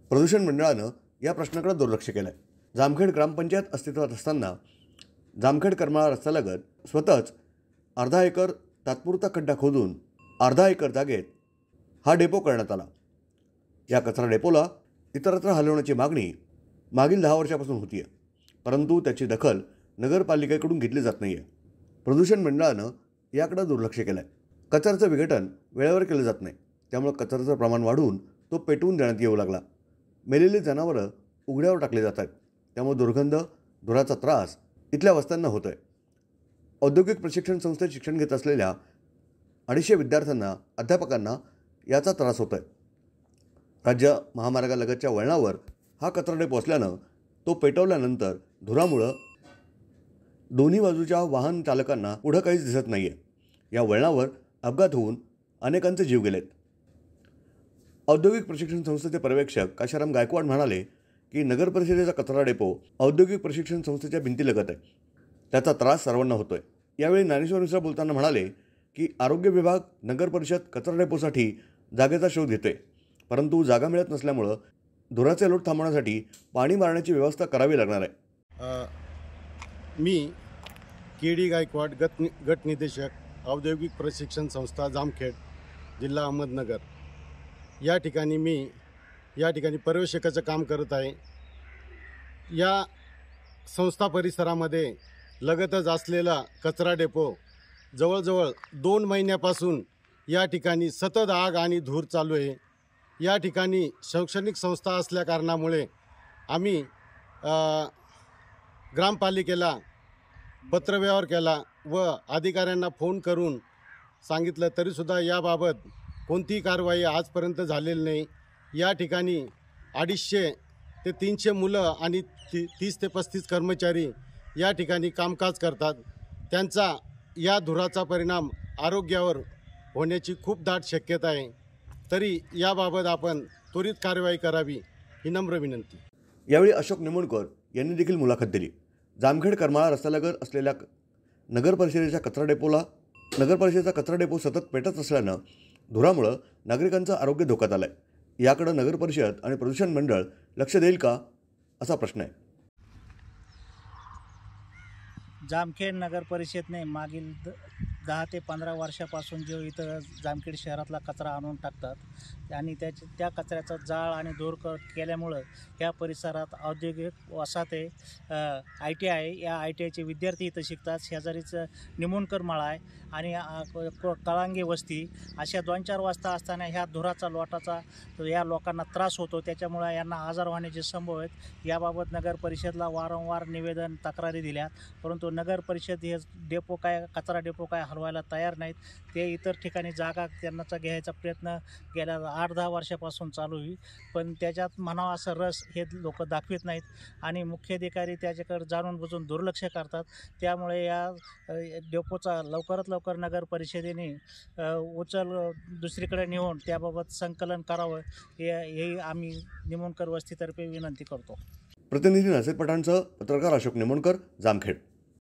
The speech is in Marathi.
प्रदूषण मंडळानं या प्रश्नाकडे दुर्लक्ष केलं आहे। जामखेड ग्रामपंचायत अस्तित्वात असताना जामखेड करमाळा रस्त्यालगत स्वतःच अर्धा एकर तात्पुरता खड्डा खोदून अर्धा एकर जागेत हा डेपो करण्यात आला। या कचरा डेपोला इतरत्र हलवण्याची मागणी मागील 10 वर्षापासून होती आहे, परंतु त्याची दखल नगरपालिकेकडून घेतली जात नाही आहे। प्रदूषण मंडळानं याकडे दुर्लक्ष केलं आहे। कचऱ्याचं विघटन वेळेवर केलं जात नाही, त्यामुळे कचऱ्याचं प्रमाण वाढून तो पेटवून देण्यात येऊ लागला। मेलेली जनावरं उघड्यावर टाकली जातात, त्यामुळे दुर्गंध धुराचा त्रास इथल्या वस्त्यांना होतोय। औद्योगिक प्रशिक्षण संस्थेत शिक्षण घेत असलेल्या 250 विद्यार्थ्यांना अध्यापकांना याचा त्रास होतोय। राज्य महामार्गालगतच्या वळणावर हा कचरा डेपो असल्यानं तो पेटवल्यानंतर धुरामुळे दोन्ही बाजूच्या वाहन चालकांना पुढे काहीच दिसत नाहीये। या वळणावर अपघात होऊन अनेकांचे जीव गेलेत। औद्योगिक प्रशिक्षण संस्थेचे पर्यवेक्षक काशाराम गायकवाड म्हणाले की नगर परिषदेचा कचरा डेपो औद्योगिक प्रशिक्षण संस्थेच्या भिंतीलगत आहे, त्याचा त्रास सर्वांना होतोय। यावेळी ज्ञानेश्वर मिश्रा बोलताना म्हणाले की आरोग्य विभाग नगर परिषद कचरा डेपोसाठी जागेचा शोध घेते, परंतु जागा मिळत नसल्यामुळे धुराचे लोट थांबवण्यासाठी पाणी मारण्याची व्यवस्था करावी लागणार आहे। मी केडी गायकवाड गट निदेशक औद्योगिक प्रशिक्षण संस्था जामखेड जिल्हा अहमदनगर या ठिकाणी पर्यवेक्षकाचं काम करत आहे। या संस्था परिसरामध्ये लगतच असलेला कचरा डेपो जवळजवळ 2 महिन्यापासून या ठिकाणी सतत आग आणि धूर चालू आहे। या ठिकाणी शैक्षणिक संस्था असल्या कारणामुळे आम्ही ग्रामपालिकेला पत्रव्यवहार केला व अधिकाऱ्यांना फोन करून सांगितलं, तरीसुद्धा याबाबत कोणतीही कारवाई आजपर्यंत झालेली नाही। या ठिकाणी 250 ते 300 मुलं आणि 30 ते 35 कर्मचारी या ठिकाणी कामकाज करतात। त्यांचा या धुराचा परिणाम आरोग्यावर होण्याची खूप दाट शक्यता आहे, तरी याबाबत आपण त्वरित कारवाई करावी ही नम्र विनंती। यावेळी अशोक निमोणकर यांनी देखील मुलाखत दिली। जामखेड करमाळा रस्त्यालगत असलेल्या नगर परिषदेचा कचरा डेपो सतत पेटत असल्यानं धुरामुळे नागरिकांचं आरोग्य धोक्यात आलंय। याकडे नगर परिषद आणि प्रदूषण मंडळ लक्ष देईल का, असा प्रश्न आहे। जामखेड नगर परिषदने मागील 10 ते 15 वर्षापासून जो इथं जामखेड शहरातला कचरा आणून टाकतात आणि त्या कचऱ्याचा जाळ आणि धूर केल्यामुळं या परिसरात औद्योगिक वसाहत आहे, ITI आहे। या ITIचे विद्यार्थी इथं शिकतात। शेजारीच निमोणकर माळा आहे आणि कळांगी वस्ती, अशा 2-4 वाजता असताना ह्या धुराचा लोटाचा या लोकांना त्रास होतो, त्याच्यामुळे यांना आजार होण्याचे संभव आहेत। याबाबत नगर परिषदला वारंवार निवेदन तक्रारी दिल्यात, परंतु नगर परिषद हे कचरा डेपो काय हलवायला तयार नाहीत। ते इतर ठिकाणी जागा त्यांनाचा घ्यायचा प्रयत्न गेल्या 8-10 वर्षापासून चालू आहे, पण त्याच्यात म्हणावा असं रस हे लोक दाखवित नाहीत आणि मुख्याधिकारी त्याच्याकडे जाणून बुजून दुर्लक्ष करतात। त्यामुळे या डेपोचा लवकरात लवकर नगर परिषदेने उचल दुसरीकडे नेऊन त्याबाबत संकलन करावं, हे आम्ही निमोणकर वस्तीतर्फे विनंती करतो। प्रतिनिधी नसीर पठाणसह पत्रकार अशोक निमोणकर, जामखेड।